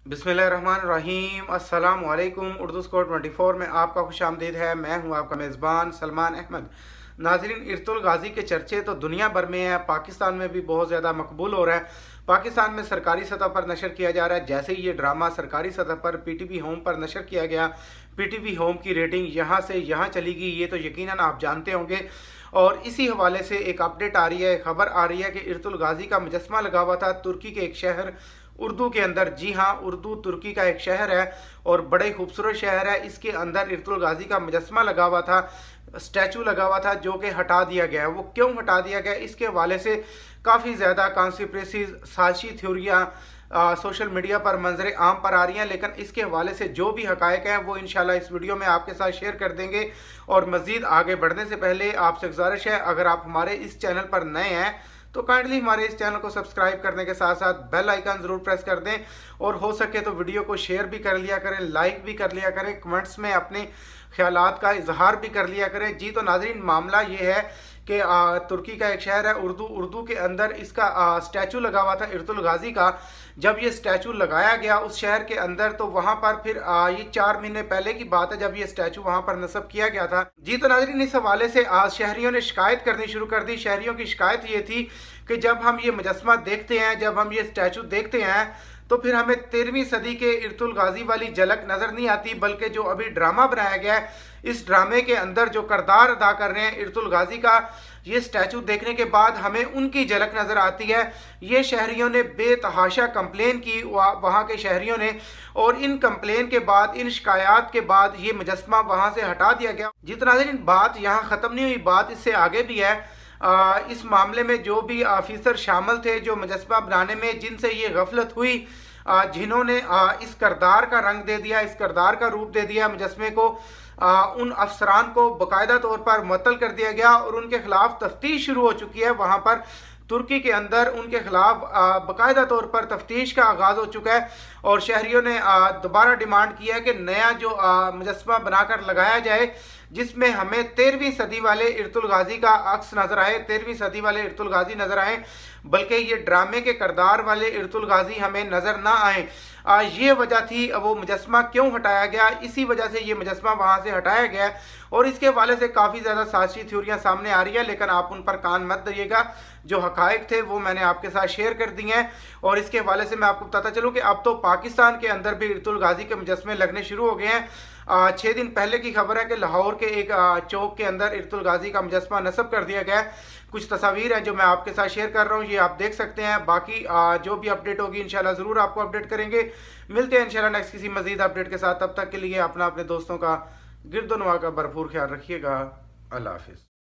बिस्मिल्लाहिर्रहमानिर्रहीम। अस्सलाम वालेकुम। उर्दू स्कोर 24 में आपका खुशामदीद है। मैं हूं आपका मेज़बान सलमान अहमद। नाज़रीन, इर्तुल गाज़ी के चर्चे तो दुनिया भर में है, पाकिस्तान में भी बहुत ज़्यादा मकबूल हो रहा है। पाकिस्तान में सरकारी सतह पर नशर किया जा रहा है। जैसे ही ये ड्रामा सरकारी सतह पर पीटीवी होम पर नशर किया गया, पीटीवी होम की रेटिंग यहाँ से यहाँ चली गई, ये तो यकीनन आप जानते होंगे। और इसी हवाले से एक अपडेट आ रही है, खबर आ रही है कि इर्तुल गाज़ी का मुजस्मा लगा हुआ था तुर्की के एक शहर उर्दू के अंदर। जी हाँ, उर्दू तुर्की का एक शहर है और बड़े खूबसूरत शहर है। इसके अंदर इर्तुल गाज़ी का मुजस्मा लगा हुआ था, स्टैचू लगा हुआ था, जो कि हटा दिया गया है। वो क्यों हटा दिया गया, इसके हवाले से काफ़ी ज़्यादा कॉन्स्पिरेसी साजिशी थ्योरियाँ सोशल मीडिया पर मंजर आम पर आ रही हैं। लेकिन इसके हवाले से जो भी हकायक हैं वो इंशाल्लाह इस वीडियो में आपके साथ शेयर कर देंगे। और मज़ीद आगे बढ़ने से पहले आपसे गुजारिश है, अगर आप हमारे इस चैनल पर नए हैं तो काइंडली हमारे इस चैनल को सब्सक्राइब करने के साथ साथ बेल आइकन ज़रूर प्रेस कर दें। और हो सके तो वीडियो को शेयर भी कर लिया करें, लाइक भी कर लिया करें, कमेंट्स में अपने ख्यालात का इजहार भी कर लिया करें। जी तो नाज़रीन, मामला ये है कि तुर्की का एक शहर है उर्दू के अंदर इसका स्टैचू लगा हुआ था इर्तुल गाज़ी का। जब ये स्टैचू लगाया गया उस शहर के अंदर, तो वहाँ पर फिर ये 4 महीने पहले की बात है जब ये स्टैचू वहाँ पर नस्ब किया गया था। जी तो नाज़रीन, इस हवाले से आज शहरियों ने शिकायत करनी शुरू कर दी। शहरियों की शिकायत ये थी कि जब हम ये मुजस्मा देखते हैं, जब हम ये स्टैचू देखते हैं, तो फिर हमें 13वीं सदी के इर्तुल गाज़ी वाली झलक नज़र नहीं आती, बल्कि जो अभी ड्रामा बनाया गया है, इस ड्रामे के अंदर जो किरदार अदा कर रहे हैं इर्तुल गाज़ी का, ये स्टैचू देखने के बाद हमें उनकी झलक नज़र आती है। ये शहरियों ने बेतहाशा कंप्लेन की, वहाँ के शहरियों ने, और इन कंप्लेन के बाद, इन शिकायत के बाद ये मुजस्मा वहाँ से हटा दिया गया। जितना दिन बात यहाँ ख़त्म नहीं हुई, बात इससे आगे भी है। इस मामले में जो भी ऑफिसर शामिल थे जो मुजस्मा बनाने में, जिनसे ये गफलत हुई, जिन्होंने इस किरदार का रंग दे दिया, इस किरदार का रूप दे दिया मुजस्मे को, उन अफसरान को बाकायदा तौर पर मुअत्तल कर दिया गया और उनके खिलाफ तफ्तीश शुरू हो चुकी है। वहाँ पर तुर्की के अंदर उनके खिलाफ बाकायदा तौर पर तफ्तीश का आगाज़ हो चुका है। और शहरियों ने दोबारा डिमांड किया है कि नया जो मुजस्मा बनाकर लगाया जाए, जिसमें हमें 13वीं सदी वाले इर्तुल गाज़ी का अक्स नज़र आए, 13वीं सदी वाले इर्तुल गाज़ी नज़र आए, बल्कि ये ड्रामे के किरदार वाले इर्तुल गाज़ी हमें नज़र ना आए। ये वजह थी वो मुजस्मा क्यों हटाया गया, इसी वजह से ये मुजस्मा वहाँ से हटाया गया। और इसके हवाले से काफ़ी ज़्यादा साजिशी थ्योरियाँ सामने आ रही है, लेकिन आप उन पर कान मत दीजिएगा। जो हकायक थे वो मैंने आपके साथ शेयर कर दिए हैं। और इसके हवाले से मैं आपको बताता चलूँ कि अब तो पाकिस्तान के अंदर भी इर्तुल गाज़ी के मुजस्मे लगने शुरू हो गए हैं। 6 दिन पहले की खबर है कि लाहौर के एक चौक के अंदर इर्तुल गाज़ी का मुजस्मा नस्ब कर दिया गया है। कुछ तस्वीर है जो मैं आपके साथ शेयर कर रहा हूँ, ये आप देख सकते हैं। बाकी जो भी अपडेट होगी इंशाल्लाह ज़रूर आपको अपडेट करेंगे। मिलते हैं इंशाल्लाह नेक्स्ट किसी मज़ीद अपडेट के साथ। तब तक के लिए अपने दोस्तों का गिरदोनवा का भरपूर ख्याल रखिएगा। अल्लाह हाफिज़।